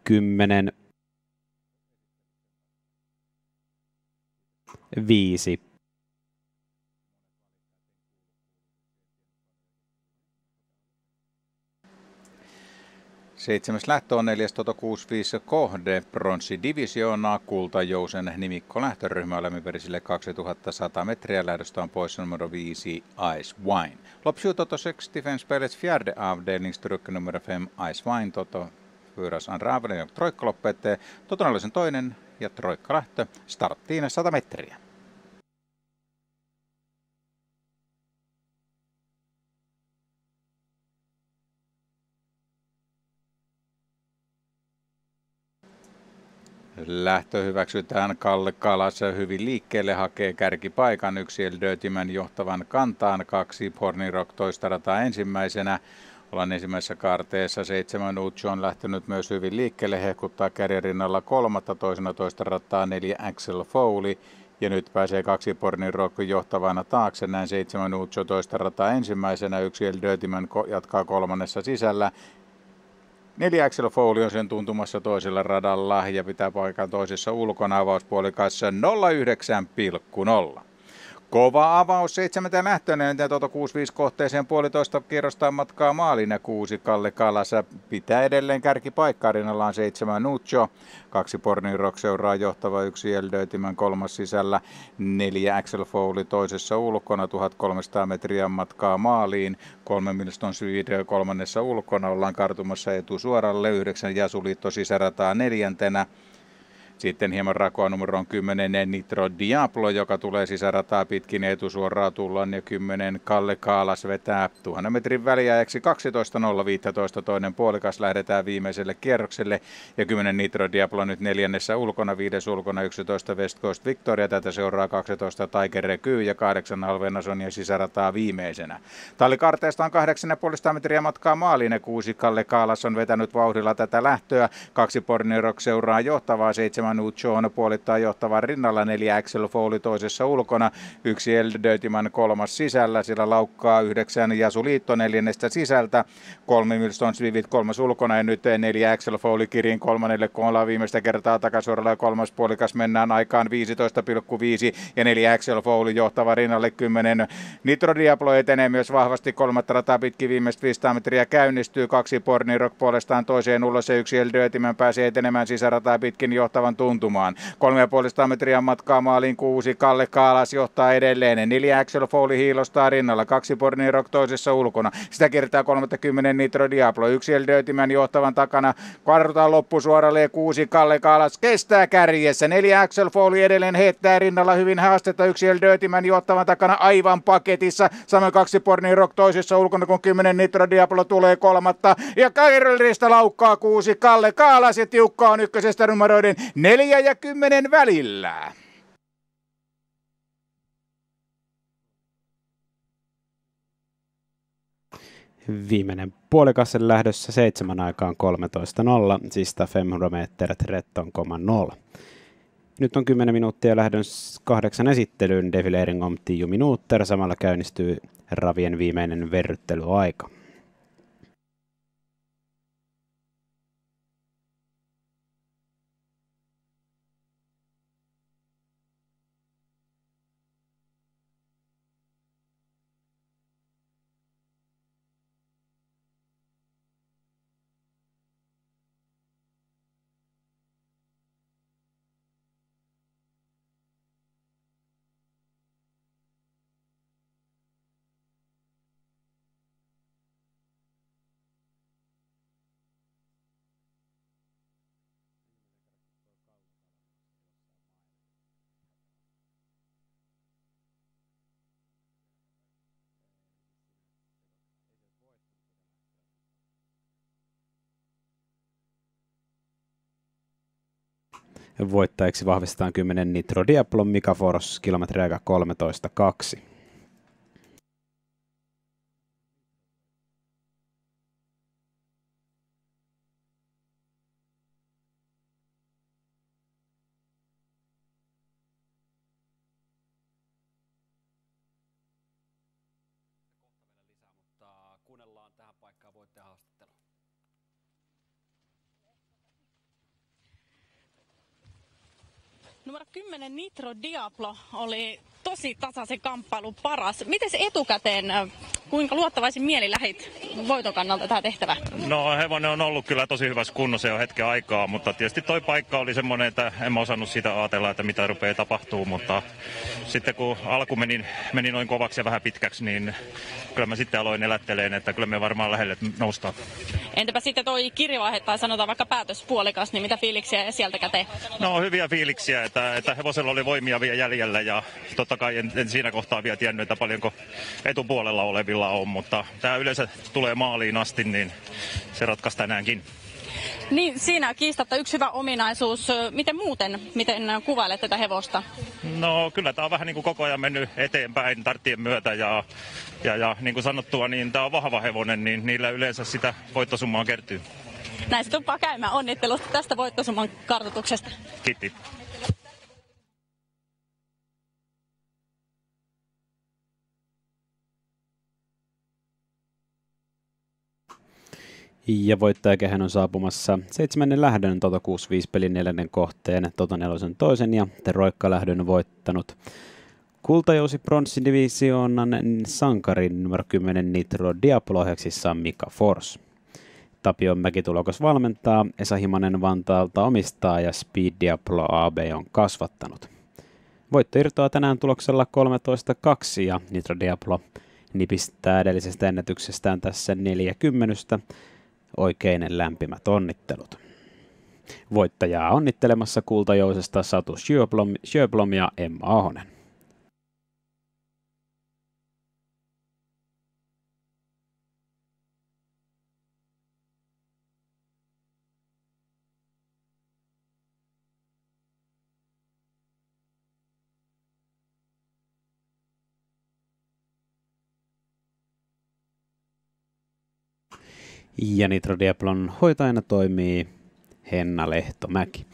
10, 5. Seitsemäs lähtö on 4 Toto 65 kohde, pronssidivisioonaa, kultajousen nimikko lähtöryhmä olemiperisille 2100 metriä, lähdöstä on poissa numero 5 Ice Wine. Loppsju Toto 6 defense-spelets fjärde avdelning, styrka numero 5 Ice Wine, Toto fyras andra avdelning och troikka-loppet, totonallisen toinen ja troikka-lähtö, starttiin 100 metriä. Lähtö hyväksytään. Kalle Kalas hyvin liikkeelle, hakee kärkipaikan. 1 Eldötimän johtavan kantaan, 2 Porni Rock toista rataa ensimmäisenä. Ollaan ensimmäisessä kaarteessa. 7 Ucho on lähtenyt myös hyvin liikkeelle, hehkuttaa kärjen rinnalla kolmatta, toisena toista rataa 4 Axel Foley. Ja nyt pääsee 2 Porni Rock johtavana taakse, näin 7 Ucho toista rataa ensimmäisenä. 1 Eldötimän jatkaa kolmannessa sisällä. 4 Axel Foley on sen tuntumassa toisella radalla ja pitää paikan toisessa ulkona, avauspuolikassa 09,0. Kova avaus 7 lähtöinen ja Toto 65 kohteeseen 1,5 kierrosta matkaa maaliin ja 6 Kalle Kalas pitää edelleen kärkipaikkaa, rinnallaan 7 Nuccio, 2 Porni Rock seuraa johtava, 1 Eldötimän kolmas sisällä, 4 Axel Foley toisessa ulkona, 1300 metriä matkaa maaliin, 3 Milston Swede kolmannessa ulkona, ollaan kartumassa etusuoralle, 9 Jasuliitto sisärataa neljäntenä. Sitten hieman rakoa numeroon 10 Nitro Diablo, joka tulee sisärataa pitkin etusuoraa tullaan, ja 10 Kalle Kaalas vetää 1000 metrin väliajaksi 12.015 toinen puolikas, lähdetään viimeiselle kierrokselle ja 10 Nitro Diablo nyt neljännessä ulkona, 5 ulkona 11 West Coast Victoria, tätä seuraa 12 Tiger Reky ja 8 Alvenason ja sisärataa viimeisenä. Tallikarteesta on 8,5 metriä matkaa maaliin ja 6 Kalle Kaalas on vetänyt vauhdilla tätä lähtöä, 2 Porni Rock seuraa johtavaa, 7 Ucho on puolittaa johtavan rinnalla, 4 Axel Foley toisessa ulkona, 1 Eldötimän kolmas sisällä, sillä laukkaa 9 Jasuliitto neljännestä sisältä, 3 Milston Swivit kolmas ulkona ja nyt 4 Axel Foley kirin kolmannelle, kun ollaan viimeistä kertaa takasuoralla ja kolmas puolikas mennään aikaan 15,5 ja 4 Axel Foley johtava rinnalle 10. Nitro Diablo etenee myös vahvasti kolmatta rataa pitkin, viimeistä 500 metriä käynnistyy, 2 Porni Rock puolestaan toiseen ulos ja 1 Eldötimän pääsee etenemään sisärataa pitkin johtavan tuntumaan. 3,5 metriä matkaa maaliin, 6 Kalle Kaalas johtaa edelleen, 4 Axel Foley hiilostaa rinnalla, 2 Porni Rock toisessa ulkona, sitä kiertää 30 Nitro Diablo, 1 Eldötimän johtavan takana, karrutaan loppusuoralle ja 6 Kalle Kaalas kestää kärjessä, 4 Axel Foley edelleen heittää rinnalla hyvin haastetta, 1 Eldötimän johtavan takana aivan paketissa, samoin 2 Porni Rock toisessa ulkona, kun 10 Nitro Diablo tulee kolmatta ja kärjestä laukkaa 6 Kalle Kaalas ja tiukka on ykkösestä numeroiden 4 ja 10 välillä. Viimeinen puolikassen lähdössä 7 aikaan 13.0, sista 500 meter 13,0. Nyt on 10 minuuttia lähdön 8 esittelyyn, defilering om 10 minuutter, samalla käynnistyy ravien viimeinen verryttelyaika. Voittajiksi vahvistetaan 10 Nitro Diablo, Mika Fors, kilometriaika 13.2. Kuunnellaan tähän paikkaan voittajahaastattelu. Numero 10 Nitro Diablo oli tosi tasaisen kamppailun paras. Miten se etukäteen, kuinka luottavaisin mieli lähit voiton kannalta tähän tehtävään? No hevonen on ollut kyllä tosi hyvässä kunnossa jo hetken aikaa, mutta tietysti toi paikka oli semmoinen, että en mä osannut sitä ajatella, että mitä rupeaa tapahtuu, mutta sitten kun alku meni noin kovaksi ja vähän pitkäksi, niin kyllä mä sitten aloin elätteleen, että kyllä me varmaan lähelle noustaan. Entäpä sitten toi kirjavaihe tai sanotaan vaikka päätöspuolikas, niin mitä fiiliksiä sieltä käteen? No hyviä fiiliksiä, että hevosella oli voimia vielä jäljellä ja totta kai en siinä kohtaa vielä tiennyt, että paljonko etupuolella olevilla on, mutta tämä yleensä tulee maaliin asti, niin se ratkaisi tänäänkin. Niin, siinä kiistatta yksi hyvä ominaisuus. Miten kuvailet tätä hevosta? No kyllä tämä on vähän niin kuin koko ajan mennyt eteenpäin tarttien myötä ja niin kuin sanottua, niin tämä on vahva hevonen, niin niillä yleensä sitä voittosummaa kertyy. Näin se tuppaa käymään. Onnittelut tästä voittosumman kartoituksesta. Kiitos. Ja voittajakehän on saapumassa 7. lähdön Toto 65 pelin 4. kohteen, Toto 4 toisen ja Roikka lähdön voittanut kultajousi pronssidivisioonan sankarin numero 10 Nitro Diablo ohjaksissa Mika Fors. Tapio Mäkitulokas valmentaa, Esa Himanen Vantaalta omistaa ja Speed Diablo AB on kasvattanut. Voitto irtoaa tänään tuloksella 13-2 ja Nitro Diablo nipistää edellisestä ennätyksestään tässä 40. Oikein lämpimät onnittelut. Voittajaa onnittelemassa kultajousesta Satu Sjöblom ja Emma Ahonen. Ja Nitro Diablon hoitajana toimii Henna Lehtomäki.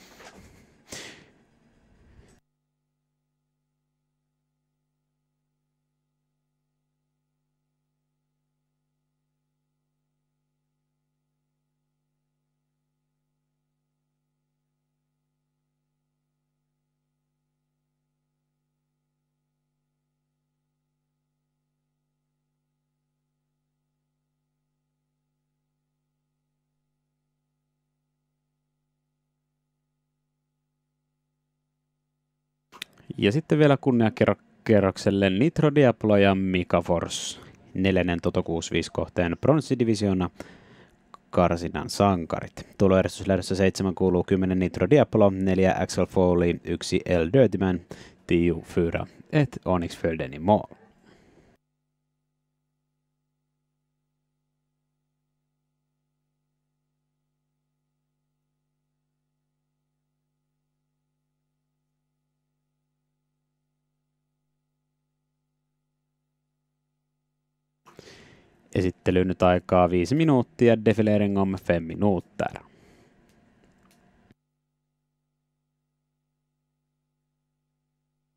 Ja sitten vielä kunniakierrokselle Nitro Diablo ja Mika Fors. 4. Toto 65 kohteen pronssidivisioona karsinan sankarit. Tuloeristyslähdössä 7 kuuluu 10 Nitro Diablo, 4 Axel Foley, 1 El Dirtyman, 10 et Onyx Földeni Mål. Esittelyyn nyt aikaa 5 minuuttia, defilering om 5 minuter.